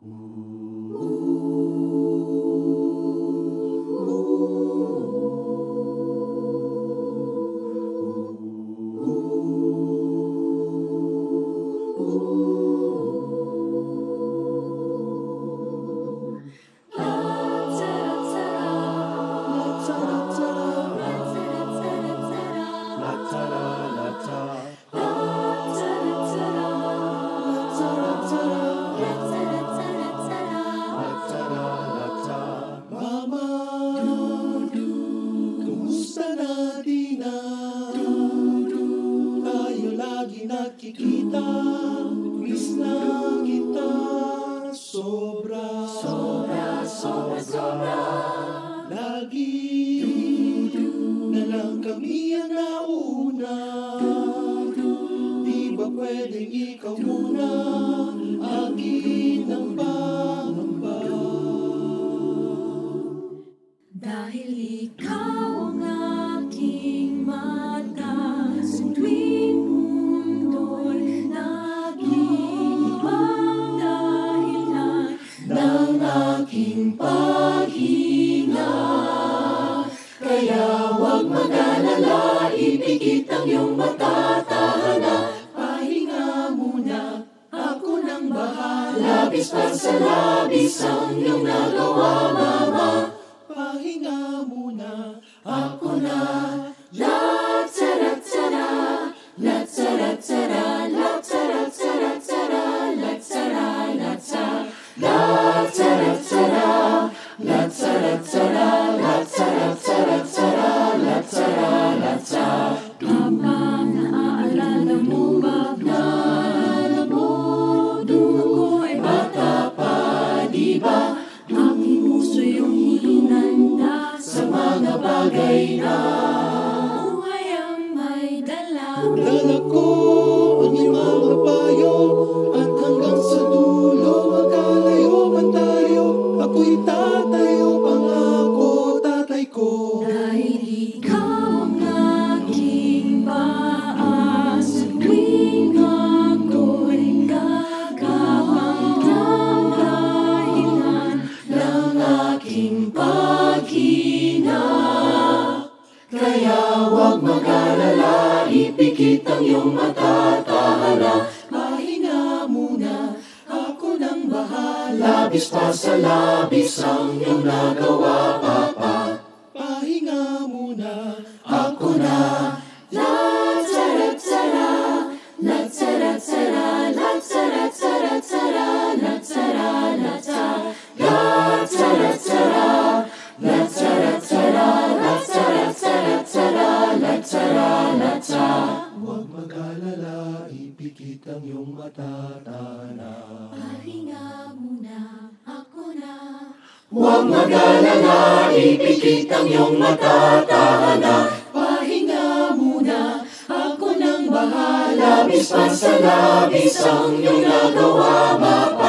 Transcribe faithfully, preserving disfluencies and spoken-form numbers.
Nakikita, miss na kita, sobra, sobra, sobra, sobra. Lagi na lang kami ang nauna. Di ba pwedeng ikaw muna, akin ang pangamba? Dahil ikaw ang aking mata, sa tuwing mundo'y nag-iibang dahilan ng aking paghinga. Kaya huwag mag-alala, ipikit ang iyong mata, tahala, pahinga muna, ako nang bahala. Labis pa sa labis ang iyong nagawa, mama. Pahinga muna, Ako na, la tara tara, la tara tara, la tara tara tara, la tara la tara, la tara tara, la tara tara, la tara tara tara, la tara la tara. Kapag naaalala mo ba, naalala mo, nung ako'y bata pa, di ba? Aking puso yung hinanda sa mga bagay na buhay ang may dala. dala ko ang iyong mga payo, at hanggang sa dulo magkalayo man tayo. Ako'y tatayo, pangako tatay ko. Dahil ikaw ang aking paa, sa tuwing ako'y gagawang ng dahilan ng aking paghina. Kaya huwag mag-alala, ipikit ang iyong mata, tahala, pahinga muna, ako nang bahala. Labis pa sa labis ang iyong nagawa, papa. Pahinga muna, Ako na, la tara tara, la tara tara, la tara tara tara, la tara la tara, la tara tara, la tara tara, la tara tara tara, la tara la tara. huwag mag-alala, ipikit ang iyong mata, tana. Pahinga muna, ako na. Huwag mag-alala, ipikit ang iyong mata, tahala, pahinga muna, ako nang bahala. Labis pa sa labis ang iyong nagawa, mapa.